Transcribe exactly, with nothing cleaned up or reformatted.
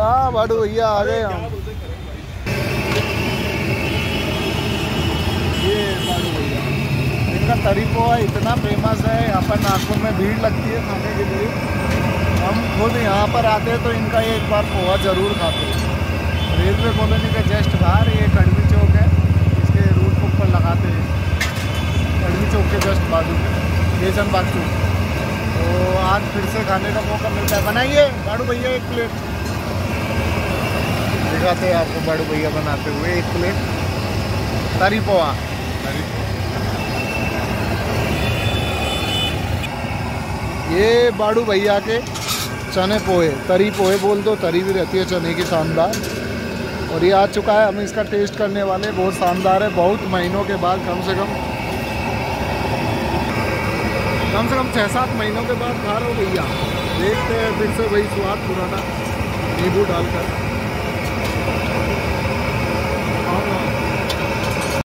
हाँ बाडू भैया आ गए हम। ये बाडू भैया, इनका तरी पोहा इतना फेमस है, यहाँ पर नागपुर में भीड़ लगती है खाने के लिए। हम खुद यहाँ पर आते हैं तो इनका एक बार पोहा ज़रूर खाते हैं। रेलवे कॉलोनी के जस्ट बाहर ये कड़वी चौक है, इसके रूट बुक पर लगाते हैं। कड़वी चौक के जस्ट बाजू बेसन बाग चौक। तो आज फिर से खाने का मौका मिलता है। बनाइए बाडू भैया एक प्लेट, दिखाते हैं आपको बाडू भैया बनाते हुए एक प्लेट तरी पोहा। ये बाडू भैया के चने पोहे, तरी पोहे बोल दो, तरी भी रहती है चने की शानदार। और ये आ चुका है, हम इसका टेस्ट करने वाले। बहुत शानदार है, बहुत महीनों के बाद, कम से कम कम से कम छः सात महीनों के बाद खा रहे हो भैया। देखते हैं फिर से वही स्वाद पुराना, नींबू डालकर।